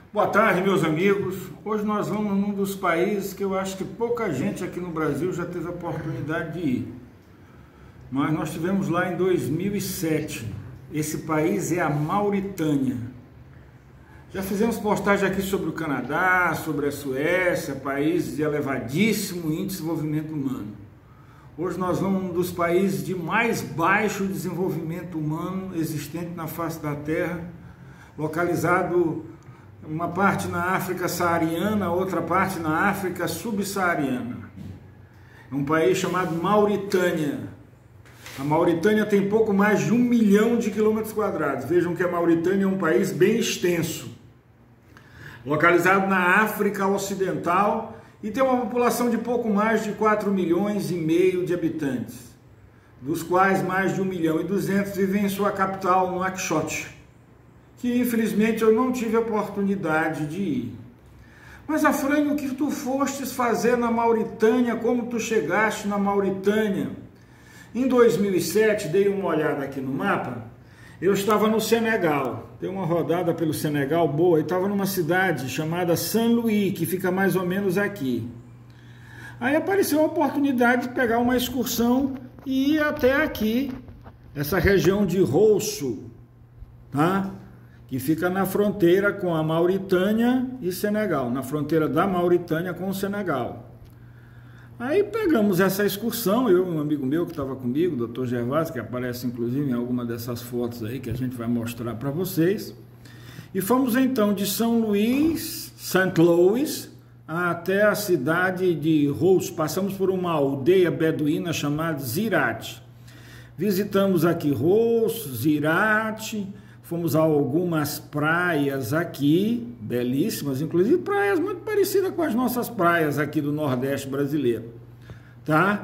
Boa tarde, meus amigos. Hoje nós vamos num dos países que eu acho que pouca gente aqui no Brasil já teve a oportunidade de ir. Mas nós tivemos lá em 2007. Esse país é a Mauritânia. Já fizemos postagem aqui sobre o Canadá, sobre a Suécia, países de elevadíssimo índice de desenvolvimento humano. Hoje nós vamos num dos países de mais baixo desenvolvimento humano existente na face da Terra, localizado uma parte na África saariana, outra parte na África subsaariana. É um país chamado Mauritânia. A Mauritânia tem pouco mais de 1 milhão de quilômetros quadrados. Vejam que a Mauritânia é um país bem extenso, localizado na África Ocidental e tem uma população de pouco mais de 4 milhões e meio de habitantes, dos quais mais de 1 milhão e 200 vivem em sua capital, Nouakchott, que infelizmente eu não tive a oportunidade de ir. Mas, Afrânio, o que tu fostes fazer na Mauritânia? Como tu chegaste na Mauritânia? Em 2007, dei uma olhada aqui no mapa, eu estava no Senegal, dei uma rodada pelo Senegal boa, e estava numa cidade chamada Saint-Louis, que fica mais ou menos aqui. Aí apareceu a oportunidade de pegar uma excursão e ir até aqui, essa região de Rosso, tá? Que fica na fronteira com a Mauritânia e Senegal, na fronteira da Mauritânia com o Senegal. Aí pegamos essa excursão, eu e um amigo meu que estava comigo, o Dr. Gervásio, que aparece inclusive em alguma dessas fotos aí que a gente vai mostrar para vocês, e fomos então de São Luís, Saint-Louis, até a cidade de Rosso. Passamos por uma aldeia beduína chamada Zirate. Visitamos aqui Rosso, Zirate. Fomos a algumas praias aqui, belíssimas, inclusive praias muito parecidas com as nossas praias aqui do Nordeste brasileiro, tá?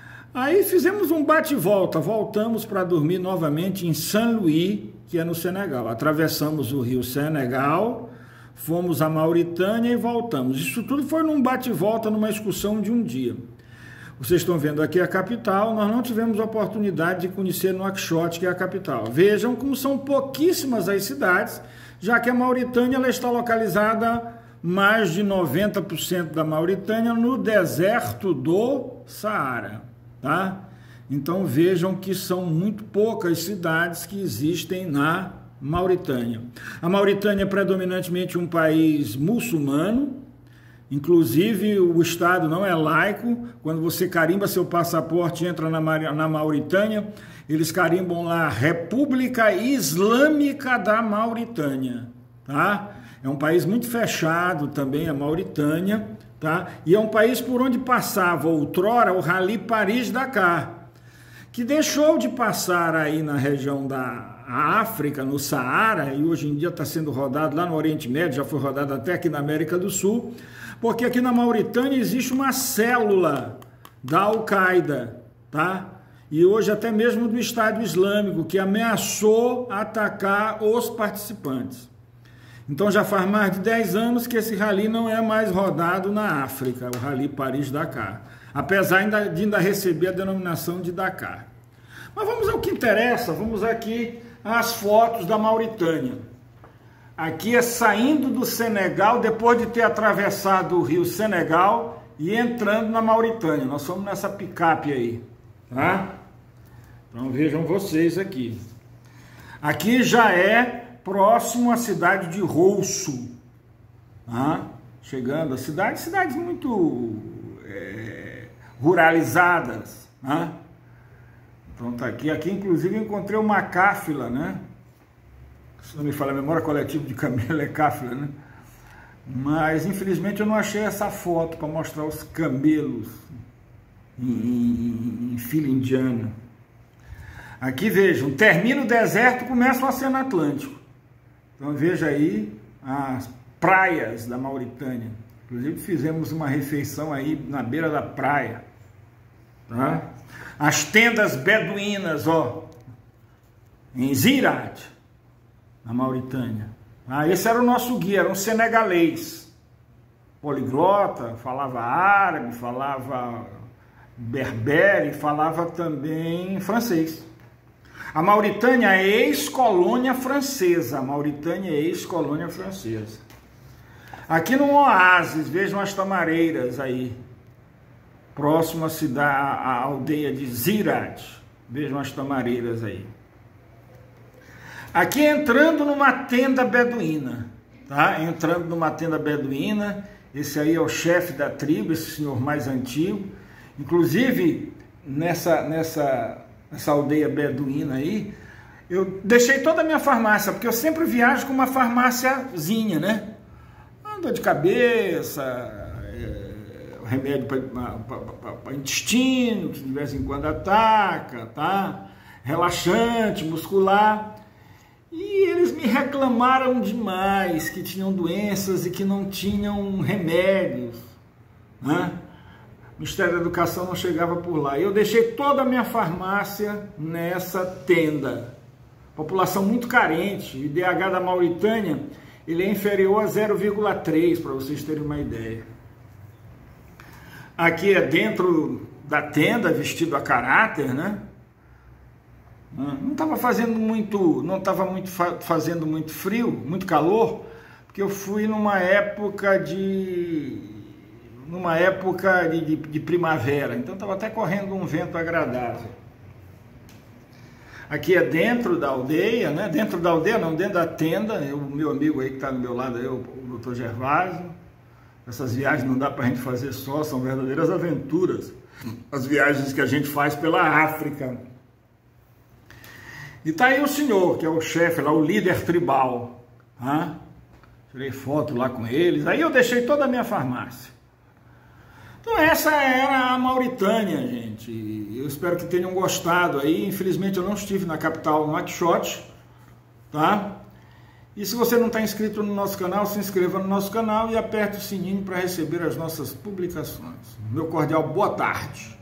Aí fizemos um bate-volta, voltamos para dormir novamente em Saint-Louis, que é no Senegal. Atravessamos o rio Senegal, fomos à Mauritânia e voltamos. Isso tudo foi num bate-volta, numa excursão de um dia. Vocês estão vendo aqui a capital, nós não tivemos a oportunidade de conhecer Nouakchott, que é a capital. Vejam como são pouquíssimas as cidades, já que a Mauritânia ela está localizada, mais de 90% da Mauritânia, no deserto do Saara, tá? Então vejam que são muito poucas cidades que existem na Mauritânia. A Mauritânia é predominantemente um país muçulmano. Inclusive, o Estado não é laico. Quando você carimba seu passaporte e entra na Mauritânia, eles carimbam lá República Islâmica da Mauritânia, tá? É um país muito fechado também, a Mauritânia, tá? E é um país por onde passava outrora o Rally Paris-Dakar, que deixou de passar aí na região da África, no Saara, e hoje em dia está sendo rodado lá no Oriente Médio, já foi rodado até aqui na América do Sul, porque aqui na Mauritânia existe uma célula da Al-Qaeda, tá? E hoje até mesmo do Estado Islâmico, que ameaçou atacar os participantes. Então já faz mais de 10 anos que esse rally não é mais rodado na África, o Rally Paris-Dakar, apesar de ainda receber a denominação de Dakar. Mas vamos ao que interessa, vamos aqui às fotos da Mauritânia. Aqui é saindo do Senegal, depois de ter atravessado o rio Senegal e entrando na Mauritânia. Nós fomos nessa picape aí, tá? Então vejam vocês aqui. Aqui já é próximo à cidade de Rosso, tá? Chegando a cidades muito ruralizadas, tá? Então tá aqui. Aqui inclusive encontrei uma cáfila, né? Se não me falha a memória, coletivo de camelo é cáfila, né? Mas infelizmente eu não achei essa foto para mostrar os camelos em fila indiana. Aqui vejam, termina o deserto, começa o Oceano Atlântico. Então veja aí as praias da Mauritânia. Inclusive fizemos uma refeição aí na beira da praia, tá? As tendas beduínas, ó, em Zirate, na Mauritânia. Esse era o nosso guia, era um senegalês, poliglota, falava árabe, falava berbere, falava também francês. A Mauritânia é ex-colônia francesa. A Mauritânia é ex-colônia francesa. Aqui no oásis, vejam as tamareiras aí, próximo à cidade, à aldeia de Zirat. Vejam as tamareiras aí. Aqui entrando numa tenda beduína, tá? Entrando numa tenda beduína, esse aí é o chefe da tribo, esse senhor mais antigo. Inclusive, nessa aldeia beduína aí, eu deixei toda a minha farmácia, porque eu sempre viajo com uma farmáciazinha, né? Dor de cabeça, remédio para intestino, que de vez em quando ataca, tá? Relaxante, muscular. E eles me reclamaram demais que tinham doenças e que não tinham remédios, né? O Ministério da Educação não chegava por lá. Eu deixei toda a minha farmácia nessa tenda. População muito carente. O IDH da Mauritânia, ele é inferior a 0,3, para vocês terem uma ideia. Aqui é dentro da tenda, vestido a caráter, né? Não estava fazendo muito frio, muito calor, porque eu fui numa época de primavera, então estava até correndo um vento agradável. Aqui é dentro da aldeia, né? Dentro da aldeia não, dentro da tenda, o meu amigo aí que está do meu lado, o Dr. Gervásio. Essas viagens não dá para a gente fazer só, são verdadeiras aventuras. As viagens que a gente faz pela África. E tá aí o senhor, que é o chefe lá, o líder tribal. Hein? Tirei foto lá com eles, aí eu deixei toda a minha farmácia. Então essa era a Mauritânia, gente. Eu espero que tenham gostado aí. Infelizmente eu não estive na capital Nouakchott, tá? E se você não está inscrito no nosso canal, se inscreva no nosso canal e aperte o sininho para receber as nossas publicações. Meu cordial boa tarde.